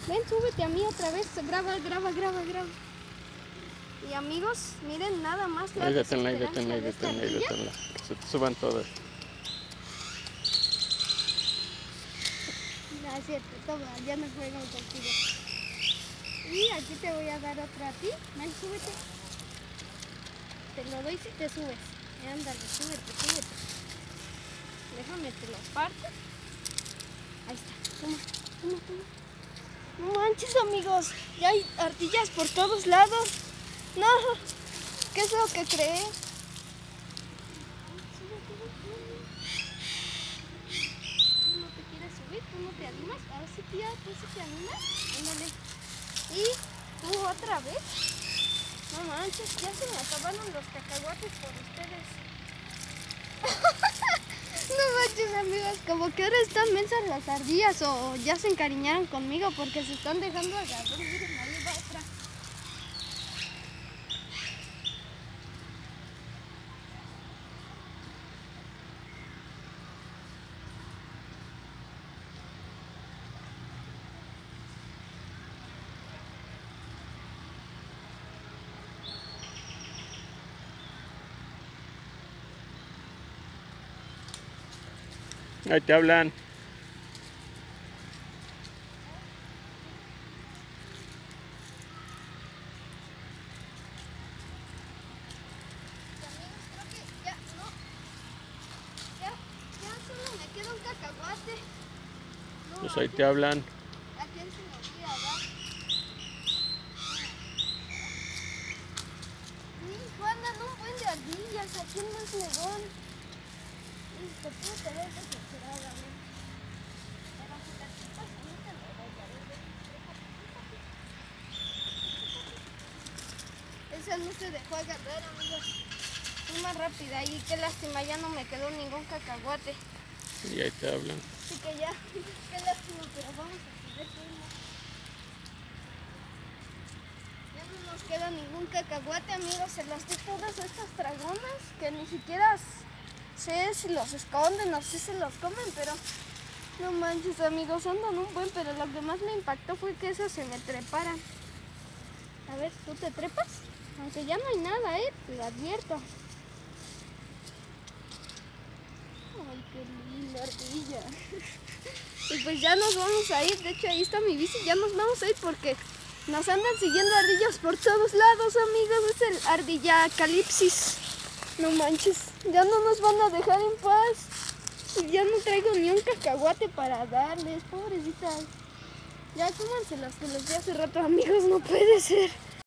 Ven, súbete a mí otra vez. Graba. Y amigos, miren nada más la desesperanza de esta ardilla. Que se te suban todas. No, es cierto, toma, ya no juegan contigo. Y aquí te voy a dar otra a ti. Ven, súbete. Te lo doy si te subes. Ándale, súbete. Déjame, te lo parto. Ahí está, toma. No manches, amigos, ya hay ardillas por todos lados. No, ¿qué es lo que crees? ¿Tú no te quieres subir? ¿Tú no te animas? Ahora sí, tía, ¿tú sí te animas? Ándale. ¿Y tú otra vez? No manches, ya se me acabaron los cacahuates por ustedes. No manches, amigos, como que ahora están mensas las ardillas o ya se encariñaron conmigo porque se están dejando agarrar. Miren, ahí va otra. Ahí te hablan. Ya solo me queda un cacahuate. No, Pues ahí te hablan. ¿a quién se me olvida dar? Hijo, andan un buen de ardillas. ¿A quién más le dan? Hijo, tú te ves desesperada, ¿no? Pero si te tripas, a mí te lo doy. A ver, ven, trépate. Esa no se dejó agarrar, amigos. Fui más rápida y qué lástima, ya no me quedó ningún cacahuate. Y ahí te hablan. Así que ya, qué lástima, pero vamos a seguir viendo. Ya no nos queda ningún cacahuate, amigos. Se las di todas estas dragonas que ni siquiera sé si los esconden o si se los comen, pero no manches, amigos, andan un buen, pero lo que más me impactó fue que esas se me treparan. A ver, ¿tú te trepas? Aunque ya no hay nada, te lo advierto. Ay, qué linda ardilla. Y pues ya nos vamos a ir. De hecho, ahí está mi bici. Ya nos vamos a ir porque nos andan siguiendo ardillas por todos lados, amigos. Es el ardilla calipsis. No manches, ya no nos van a dejar en paz. Y ya no traigo ni un cacahuate para darles, pobrecitas. Ya cómanse las que les di hace rato, amigos, no puede ser.